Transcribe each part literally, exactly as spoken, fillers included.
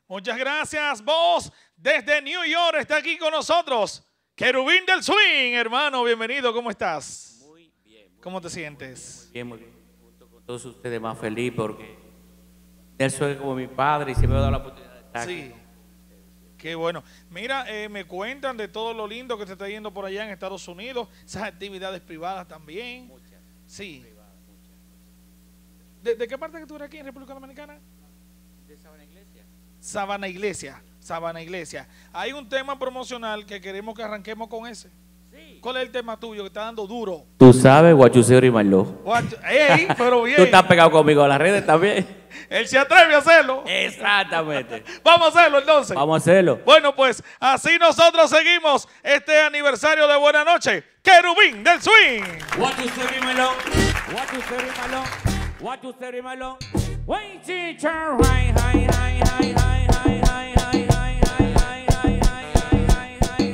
Muchas gracias, vos desde New York está aquí con nosotros. Querubín del Swing, hermano, bienvenido, ¿cómo estás? Muy bien. Muy ¿Cómo te bien, sientes? Muy bien, muy bien. Junto con todos ustedes más feliz porque Nelson es como mi padre y siempre me ha dado la oportunidad de estar Sí. aquí. Qué bueno. Mira, eh, me cuentan de todo lo lindo que se está yendo por allá en Estados Unidos, esas actividades privadas también. Muchas. Sí. Privadas, muchas. ¿De, de qué parte que tú eres aquí en República Dominicana? ¿De Sabana Iglesia? Sabana Iglesia, Sabana Iglesia. Hay un tema promocional que queremos que arranquemos con ese. Sí. ¿Cuál es el tema tuyo que está dando duro? Tú sabes, Guachuseo y Marló. What? ¡Ey! Pero bien. Tú estás pegado conmigo a las redes también. Él se atreve a hacerlo. Exactamente. Vamos a hacerlo entonces. Vamos a hacerlo. Bueno, pues así nosotros seguimos este aniversario de Buena Noche. Querubín del Swing. Guachuseo y Marló. Guachuseo y Marló. Guachuseo y Marló. Wait, teacher. Hi, hi, hi, hi, hi, hi, hi, hi, hi, hi, hi, hi, hi,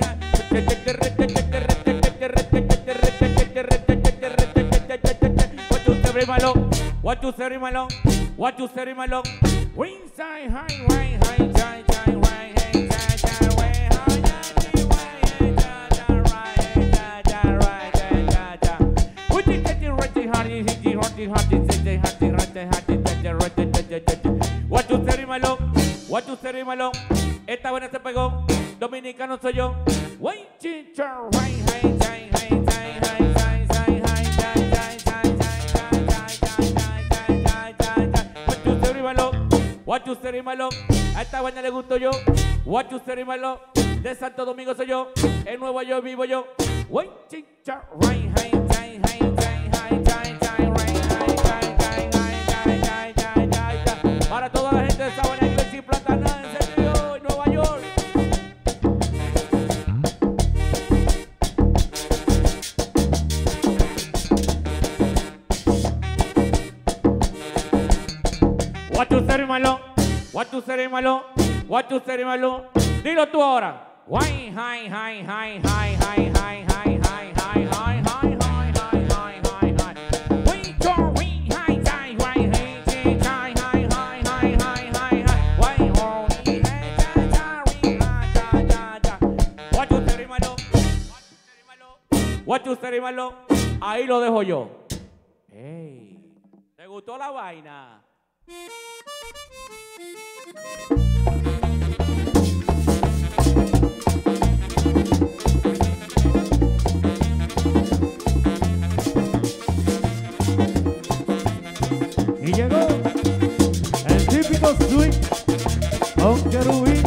What you say, my long? What you say, my long? Wings high, high, high, high, high, high, high, high, high, way, high, high, high, high, right, right, What you get it right, hardy, hitty, hardy, hardy, hitty, hardy, hardy, hardy, hardy, What you say, my long? What you say, my long? Esta buena se pegó, dominicano soy yo. Wait, teacher, high, high, high, high, high, high, high, high, What you say, my love? A esta vaina le gusto yo. What you say, my love? De Santo Domingo soy yo. En Nueva York vivo yo. Wait, chicha, right, hey, hey, hey, hey, hey, hey, hey, right, hey, hey, hey, hey, hey, hey, hey, hey. Para toda la gente de Sabana Iglesia y Platana, en serio, en Nueva York. What you say, my love? What you say, my love? What you say, my love? Dilo tú ahora. Why, hi, hi, hi, hi, hi, hi, hi, hi, hi, hi, hi, hi, hi, hi, hi, hi. We go, we, hi, hi, hi, hi, hi, hi, hi, hi, hi, hi, hi, hi. Why, oh, we, hey, da, da, we, da, da, da, da. What you say, my love? What you say, my love? Ahí lo dejo yo. Hey, ¿te gustó la vaina? Y llegó el típico swing con Querubín.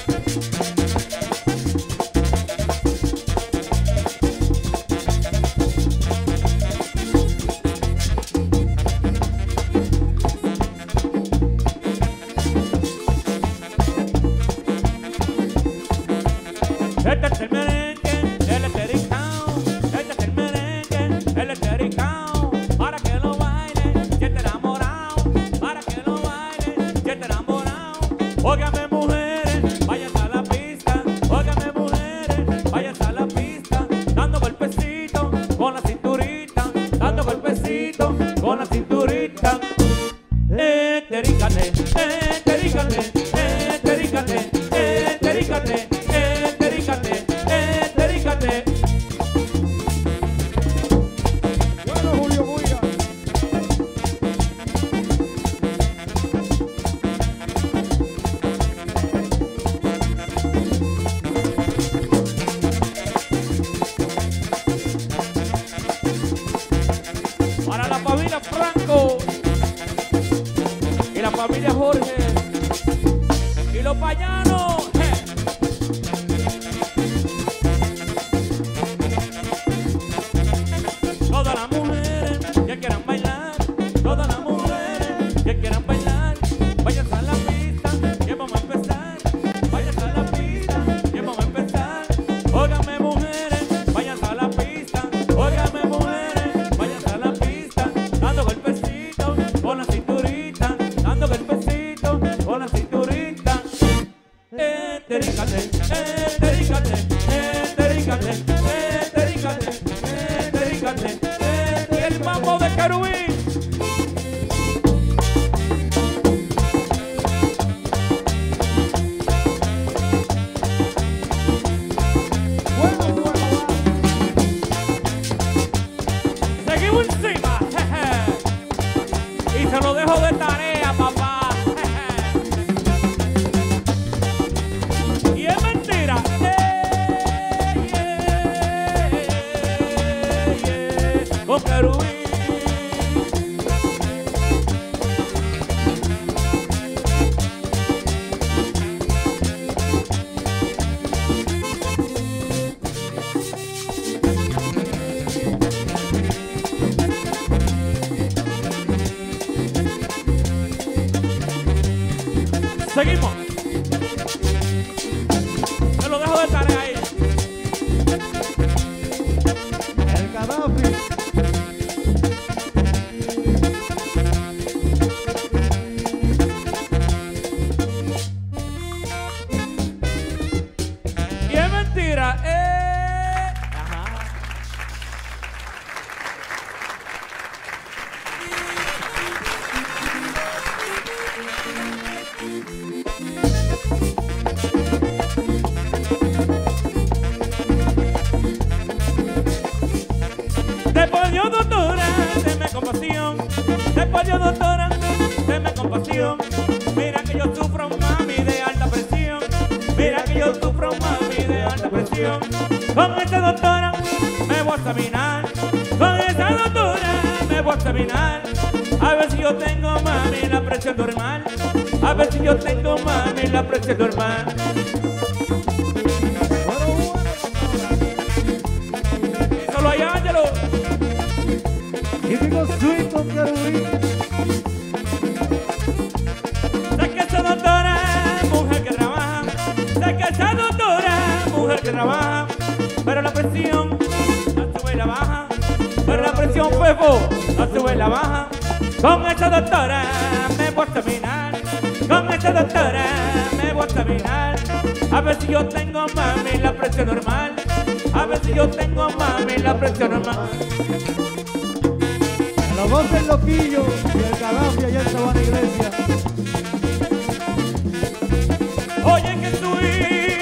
Este es el merengue, el estericao. Este es el merengue, el estericao. Para que lo baile, que te enamorado. Para que lo baile, que te enamorado. Óigame mujeres, vayan a la pista. Óigame mujeres, vayan a la pista. Dando golpecito con la cinturita. Dando golpecito con la cinturita. Estericate, estericate, estericate, estericate. Bueno, Julio Buira. Para la familia Franco y la familia Jorge y los payanos. Todas las mujeres que quieran bailar, todas las mujeres que quieran bailar, vayan a la pista, que vamos a empezar. Vayan a la pista, que vamos a empezar. Óigame mujeres, vayan a la pista. Óigame mujeres, vayan a la pista. Dando golpecitos con la cinturita, dando golpecitos con la cinturita. Estericate, estericate, estericate, estericate, estericate. Y el mambo de Querubín. de tarea ahí. El Gaddafi. Y es mentira, eh. Ajá. Después Dios, doctora, deme compasión. Después Dios, doctora, deme compasión. Mira que yo sufro, mami, de alta presión. Mira que yo sufro, mami, de alta presión. Con esta doctora me voy a examinar. Con esta doctora me voy a examinar. A ver si yo tengo, mami, la presión normal. A ver si yo tengo, mami, la presión normal. Y solo hay Ángelo. Típico swing con Querubín. Sé que esa doctora es mujer que trabaja. Sé que esa doctora es mujer que trabaja. Pero la presión la sube y la baja. Pero la presión, Fefo, la sube y la baja. Con esa doctora me voy a examinar. Con esa doctora me voy a examinar. A ver si yo tengo, mami, la presión normal. A ver si yo tengo, mami, la presión normal. La voz del loquillo y el Gaddafi allá en Sabana Iglesia. Oye, que subí.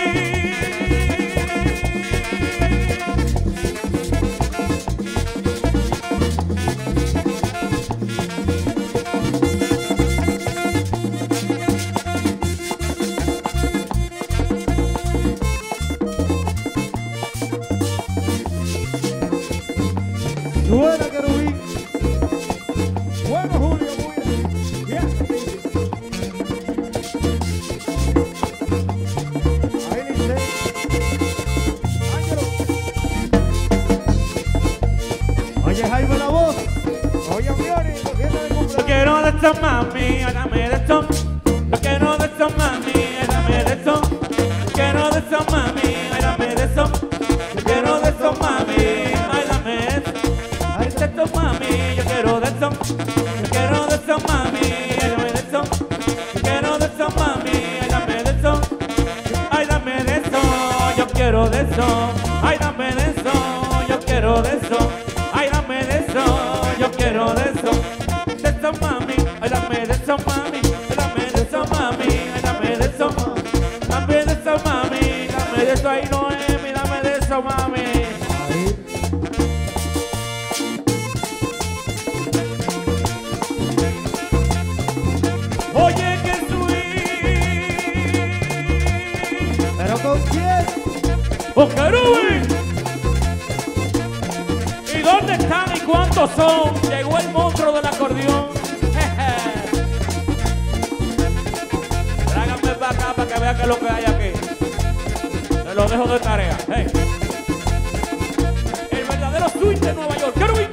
Suena Querubín. Bueno, Julio, muy bien. Ahí dice. Ángelo. Oye, Jaime la voz. Oye, Fiori, cogiendo de Yo cumpleaños. quiero de esto, mami, hágame de esto. Yo quiero de esto, mami, hágame de esto. Yo quiero de esto, mami, hágame de esto. Yo quiero de esto, mami, hágame de esto. Ay, de esto, mami, yo quiero de esto. Yo quiero de esto, mami, hágame de esto. Yo quiero de esto, mami, hágame de esto. Ay, dame de esto, yo quiero de eso. Ay, dame de eso, yo quiero de eso. Ay, dame de eso, yo quiero de eso. De eso, mami, ay, dame de eso, mami. Ay, dame de eso, mami, ay, dame de eso. Dame de eso, mami, dame de eso, ay, Noemi, dame de eso, mami. Ahí. Oye, que subí. ¿Pero con quién? ¡Oh, Querubín! ¿Y dónde están y cuántos son? Llegó el monstruo del acordeón. Tráiganme para acá para que vean qué es lo que hay aquí. Se lo dejo de tarea. Hey. El verdadero swing de Nueva York. ¡Querubín!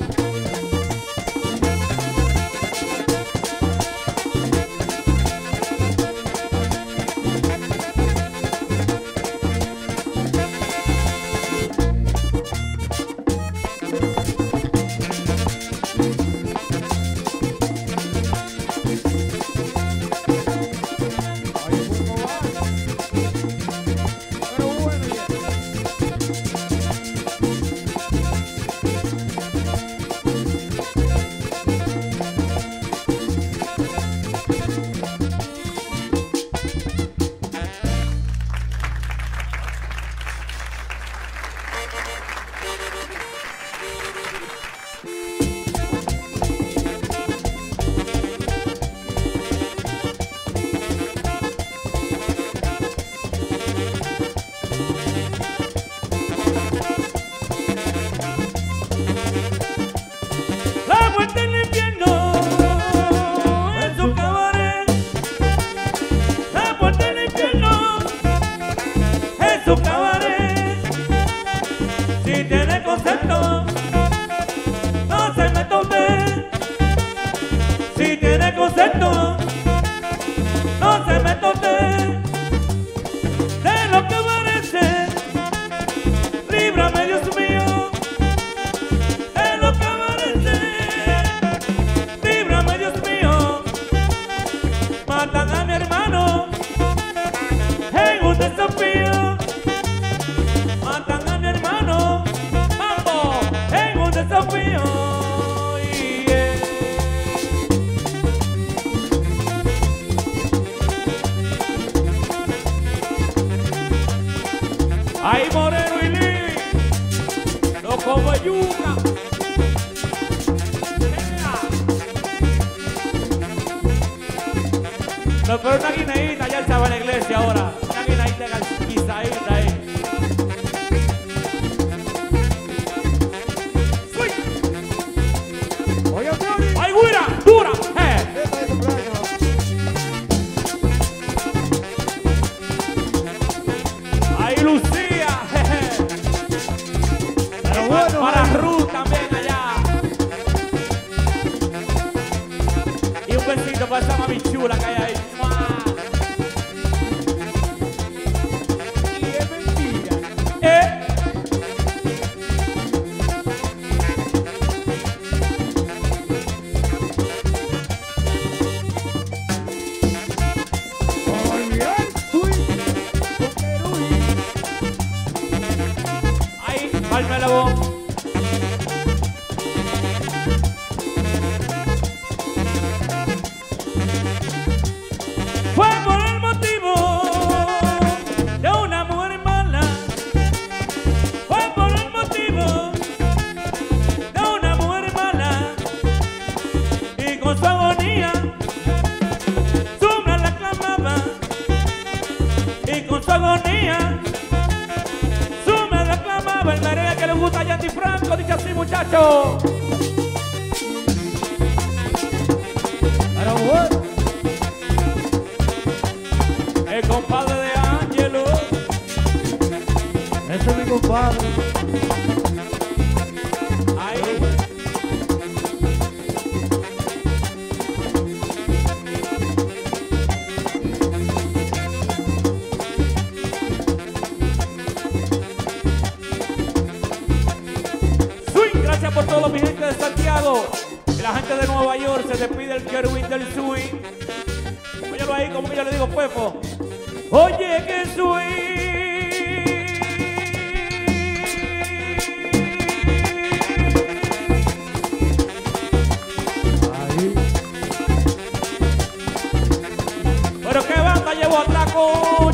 Pero bueno, ya. La muerte en el infierno es un cabaret. La muerte en el infierno es un cabaret. Si tiene concepto, no se meta usted. Si tiene concepto, no se meta usted. De lo que parece Ahí Moreno y Lee, no como yuca. No, pero una guineíta, ya estaba en la iglesia ahora. Una guineíta guisadita ahí. Oye, Flori. ¡Ay, güira! ¡Dura! ¡Eh! Fiesta de cumpleaños. ¡Ay, Lucía! Jeje. Pero Y bueno, para Jaime. Ruth también allá. Y un besito para esa mami chula que hay ahí. ¡Mua! Y es mentira. ¿Eh? Olvidar, uy, uy. Ahí, palme la voz. Fue por el motivo de una mujer mala. Fue por el motivo de una mujer mala. Y con su agonía, su me la clamaba. Y con su agonía, su me la clamaba. El merengue que le gusta a Yandy Franco, dice así, muchacho. Pero bueno. El compadre de Ángelo. Ese es mi compadre. Ahí. Swing, gracias por todo mi gente de Santiago. Y la gente de Nueva York se despide el Kerwin del swing. Óyelo ahí como que yo le digo, Puepo. Oye, que swing. Ahí. Pero qué banda llevó a taco.